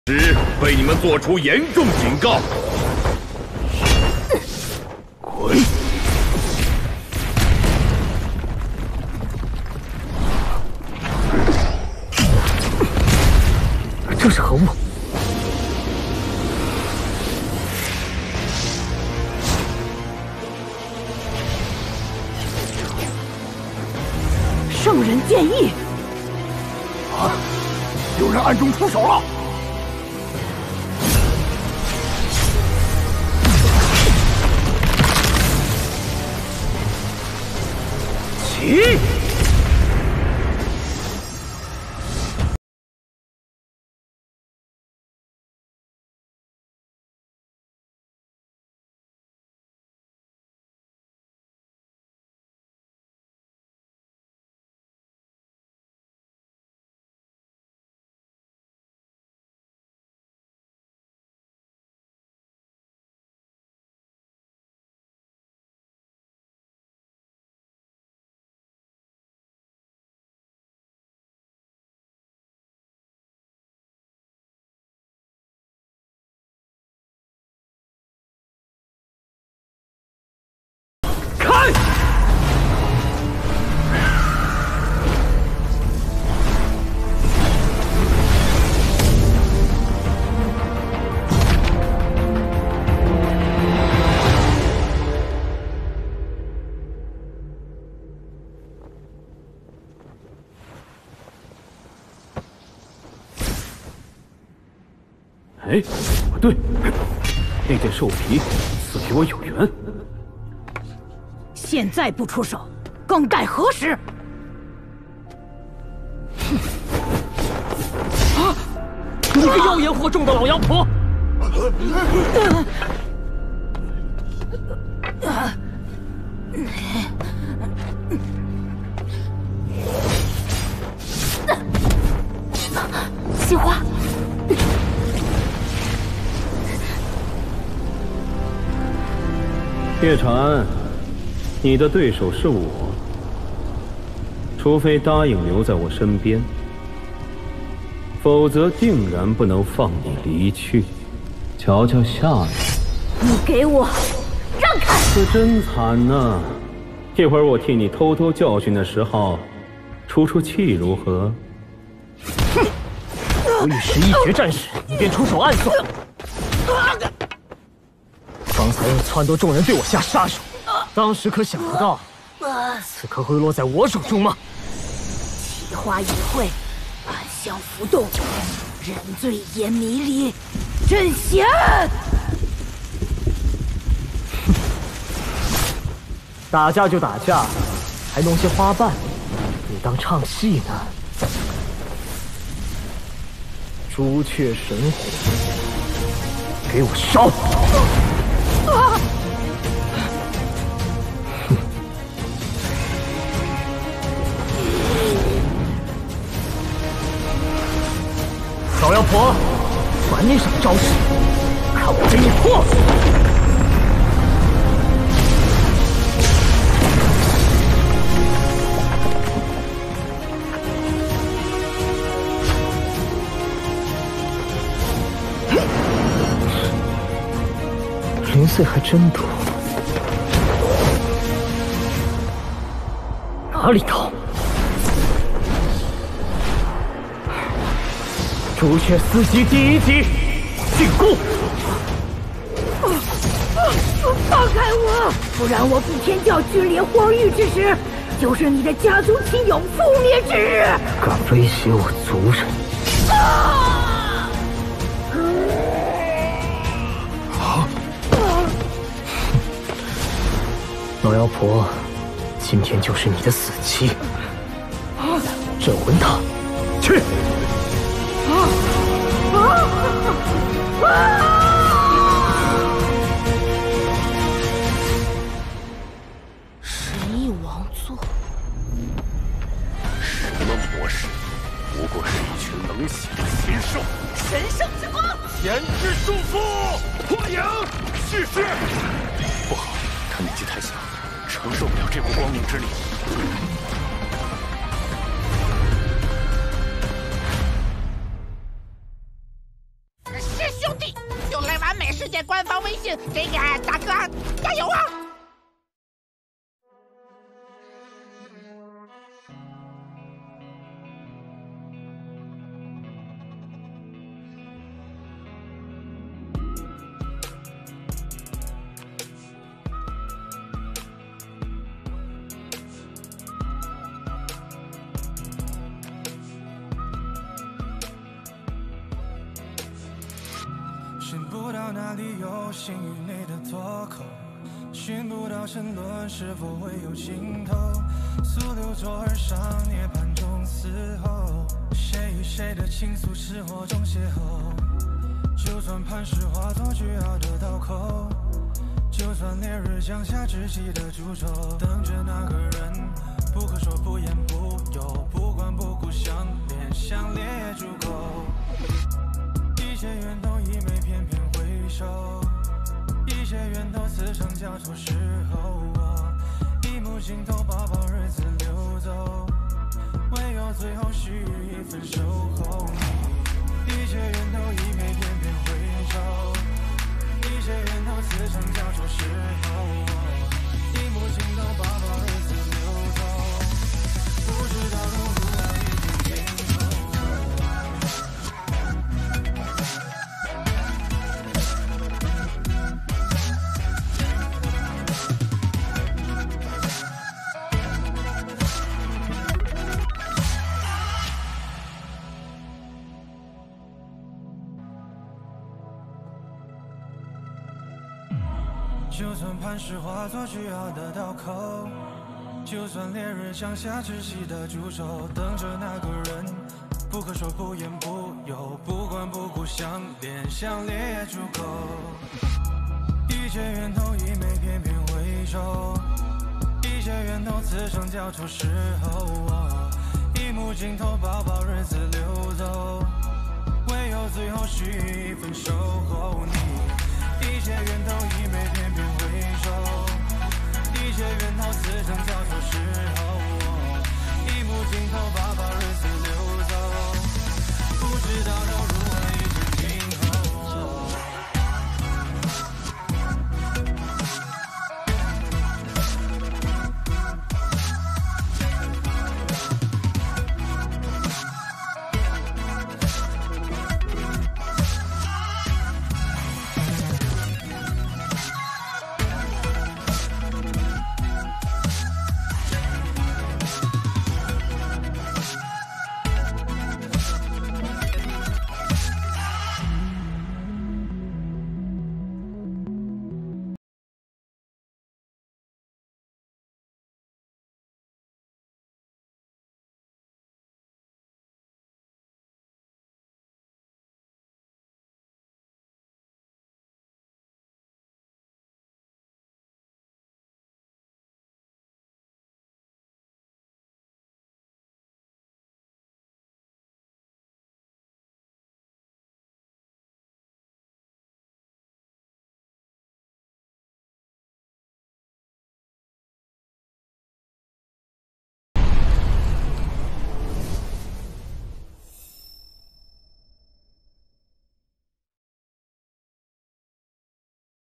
时为你们做出严重警告。滚！ 这是何物？ 圣人剑意！ 啊！有人暗中出手了！ 起！开！ 哎，不对，那件兽皮似与我有缘。 现在不出手，更待何时？ 啊！你个妖言惑众的老妖婆！ 惜花。 叶禅，你的对手是我，除非答应留在我身边，否则定然不能放你离去。瞧瞧下面， 你给我让开！ 这真惨呐！一会儿我替你偷偷教训的时候，出气如何？ 哼！我与十一绝战时，你便出手暗算。刚才又撺掇众人对我下杀手，当时可想不到，此刻会落在我手中吗？ 奇花一会，暗香浮动，人醉眼迷离，真险！ 打架就打架，还弄些花瓣，你当唱戏呢？朱雀神火，给我烧！老妖婆，玩你什么招式？看我给你破！零碎还真多，哪里逃？朱雀四级第1级，进攻！ 放开我，不然我不天教君临荒域之时，就是你的家族亲友覆灭之日！ 敢威胁我族人！老妖婆，今天就是你的死期！镇魂塔，去！ 神翼王座， 什么魔使？不过是一群冷血的禽兽！ 神圣之光， 钳制束缚，破影，蓄势！不好，他年纪太小，承受不了这股光明之力。 世界官方微信，这个大哥加油啊！ 寻不到哪里有心与你的脱口，寻不到沉沦是否会有尽头。速流左而上，涅槃中嘶吼，谁与谁的倾诉是火中邂逅。就算磐石化作巨鳌的刀口，就算烈日降下窒息的诅咒，等着那个人，不可说不言不由，不管不顾相恋，相恋也足够。一切源头一枚翩翩回首，一切源头此生交错时候，我一幕镜头抱抱日子流走，唯有最后须臾一分守候你。一切源头一枚翩翩回首，一切源头此生交错时候，我一幕镜头抱抱日子流走，不知道路不来一点尽头。就算磐石化作巨鳌的刀口，就算烈日降下窒息的诅咒，等着那个人，不可说不言不由，不管不顾相恋，相恋也足够。一切源头一枚翩翩回首，一切源头此生交错时候，我一幕镜头抱抱日子流走，唯有最后须臾一分守候你。一切源头一枚翩翩回首，一切源头此生交错时候，我一幕镜头抱抱日子流走，不知道的